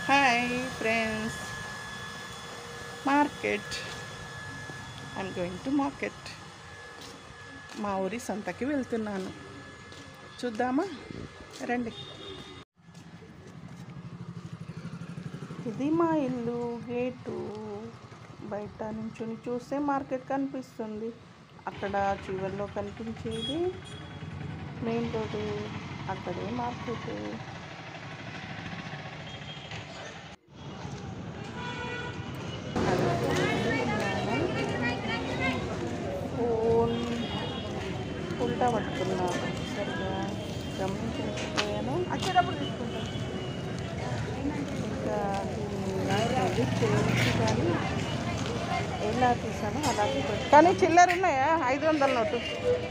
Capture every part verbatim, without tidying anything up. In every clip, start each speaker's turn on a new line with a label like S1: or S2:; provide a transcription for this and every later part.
S1: Hi friends, market. I'm going to market. మా ఊరి సంతకి వెళ్తున్నాను. చూద్దామా రండి. ఇది మా ఇల్లు గేటు. బయట నుంచుని చూస్తే మార్కెట్ కనిపిస్తుంది. అక్కడ చివర్లో కనిపించేది మెయిన్ రోడ్డు, అక్కడే మార్కెట్. ఫోన్ ఉల్టా పట్టుకున్నాను, సరిగా గమనించలేకపోయాను. వచ్చేటప్పుడు తీసుకుంటాను. ఇంకా ఎడిట్ చేయవచ్చు కానీ ఎలా తీసానో అలాగే పెట్టు. కానీ చిల్లర ఉన్నాయా? ఐదు వందల నోటు.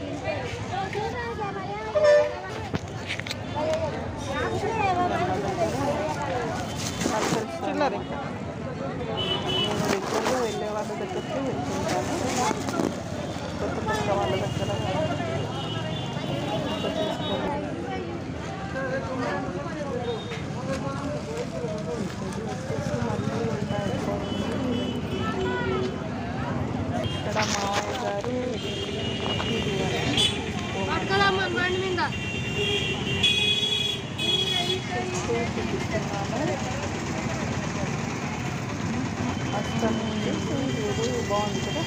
S1: చిల్లర నేను రెగ్యులర్గా వెళ్ళే వాళ్ళ దగ్గరికి వెళ్తుంటాను. కొత్త కొత్త వాళ్ళ దగ్గర తీసుకోవాలి. ఇక్కడ మావయ్య గారు చూపిస్తున్నాను. అస్తం నుండి సూర్యుడు బాగుంది కదా.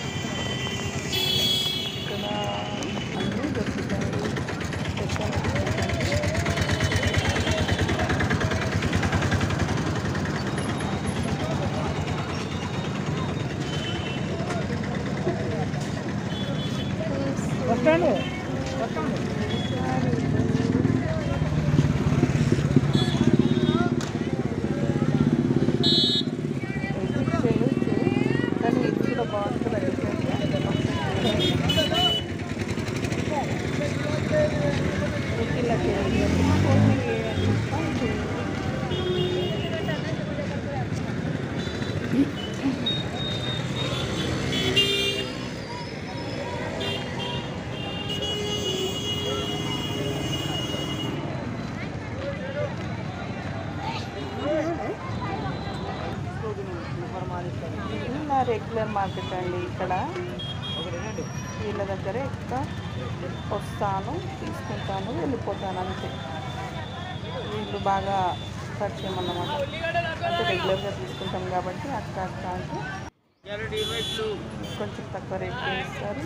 S1: ఇక్కడ అన్నీ దొరుకుతాయి. వస్తాను వస్తాను కానీ ఇది కూడా బాగుంటుంది. నా రెగ్యులర్ మార్కెట్ అండి. ఇక్కడ వీళ్ళ దగ్గర ఎక్కువ వస్తాను, తీసుకుంటాను, వెళ్ళిపోతాను అంతే. వీళ్ళు బాగా పరిచయం అన్నమాట. అంటే రెగ్యులర్గా తీసుకుంటాం కాబట్టి అక్క అక్క అంటే కొంచెం తక్కువ రేట్ ఇస్తారు.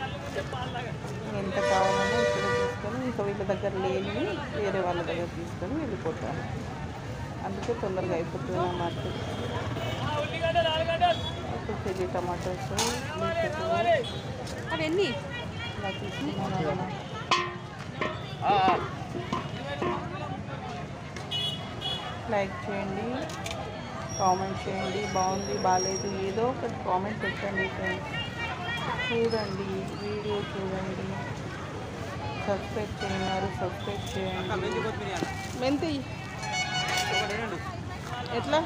S1: ఎంత కావాలన్నా ఇక్కడ తీసుకొని ఇంకా వీళ్ళ దగ్గర లేని వేరే వాళ్ళ దగ్గర తీసుకొని వెళ్ళిపోతాను. అందుకే తొందరగా అయిపోతుంది నా మార్కెట్. ఒక కేజీ టమాటోస్ అవన్నీ ఇలా తీసుకున్నాను. లైక్ చేయండి, కామెంట్ చేయండి. బాగుంది బాగాలేదు ఏదో ఒకటి కామెంట్ పెట్టండి ఫ్రెండ్స్. చూడండి, వీడియో చూడండి. సబ్స్క్రైబ్ చేయన్నారు, సబ్స్క్రైబ్ చేయండి. మెంతి ఎట్లా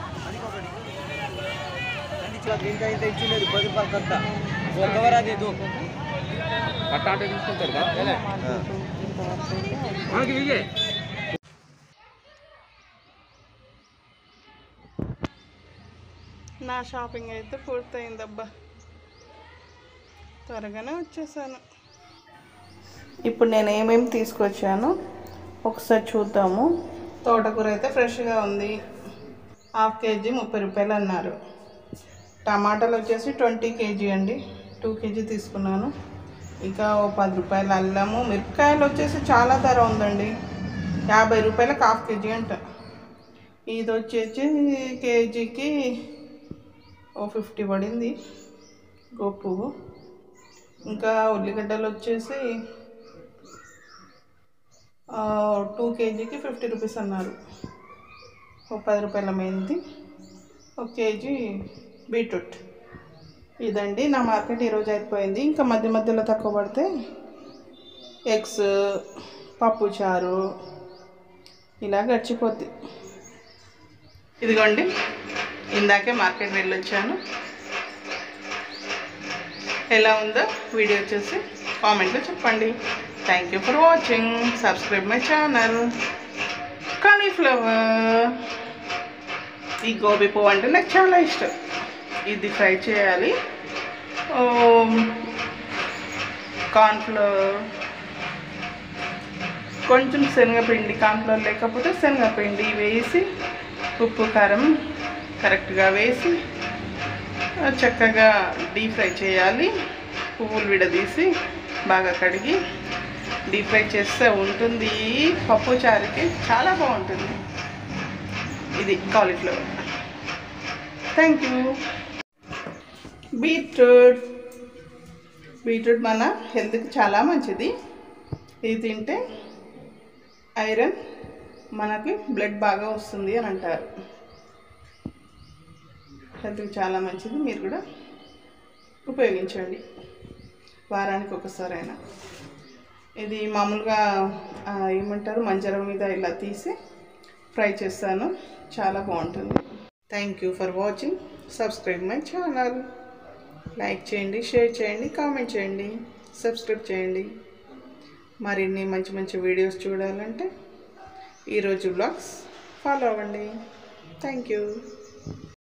S2: ఇచ్చినది పది రూపాయలు కట్ట ఒకవరాది కట్ట అంటే తీసుకుంటారు కదా.
S1: నా షాపింగ్ అయితే పూర్తయిందబ్బా, త్వరగానే వచ్చేసాను. ఇప్పుడు నేను ఏమేమి తీసుకొచ్చాను ఒకసారి చూద్దాము. తోటకూర అయితే ఫ్రెష్గా ఉంది. హాఫ్ కేజీ ముప్పై రూపాయలు అన్నారు. టమాటాలు వచ్చేసి ట్వంటీ కేజీ అండి, టూ కేజీ తీసుకున్నాను. ఇంకా ఓ పది రూపాయలు అల్లము. మిరపకాయలు వచ్చేసి చాలా ధర ఉందండి, యాభై రూపాయలకు హాఫ్ కేజీ అంట. ఇది వచ్చేసి కేజీకి ఓ ఫిఫ్టీ పడింది గోపు. ఇంకా ఉల్లిగడ్డలు వచ్చేసి టూ కేజీకి ఫిఫ్టీ రూపీస్ అన్నారు. ఒక పది రూపాయల మెంతి, ఒక కేజీ బీట్రూట్. ఇదండి నా మార్కెట్ ఈరోజు అయిపోయింది. ఇంకా మధ్య మధ్యలో తక్కువ పడితే ఎగ్స్, పప్పు చారు ఇలా గడిచిపోద్ది. ఇదిగోండి, ఇందాకే మార్కెట్ వెళ్ళొచ్చాను. ఎలా ఉందో వీడియో వచ్చేసి కామెంట్లో చెప్పండి. Thank you for watching. Subscribe my channel. Cauliflower ఈ గోబీ పువ్వు అంటే నాకు చాలా ఇష్టం. ఇది ఫ్రై చేయాలి. కార్న్ఫ్లోర్, కొంచెం శనగపిండి, కార్న్ఫ్లోర్ లేకపోతే శనగపిండి వేసి ఉప్పు కారం కరెక్ట్గా వేసి చక్కగా డీప్ ఫ్రై చేయాలి. పువ్వులు విడదీసి బాగా కడిగి డీప్ ఫ్రై చేస్తే ఉంటుంది పప్పు చారుకి చాలా బాగుంటుంది. ఇది cauliflower. Thank you. Beetroot beetroot మన హెల్త్కి చాలా మంచిది. ఇది తింటే ఐరన్ మనకి బ్లడ్ బాగా వస్తుంది అని అంటారు. హెల్త్కి చాలా మంచిది. మీరు కూడా ఉపయోగించండి వారానికి ఒకసారైనా. ఇది మామూలుగా ఏమంటారు మంజరం మీద ఇలా తీసి ఫ్రై చేస్తాను, చాలా బాగుంటుంది. Thank you for watching. Subscribe my channel. Like చేయండి, షేర్ చేయండి, కామెంట్ చేయండి, సబ్స్క్రైబ్ చేయండి. మరిన్ని మంచి మంచి వీడియోస్ చూడాలంటే ఈరోజు బ్లాగ్స్ ఫాలో అవ్వండి. Thank you.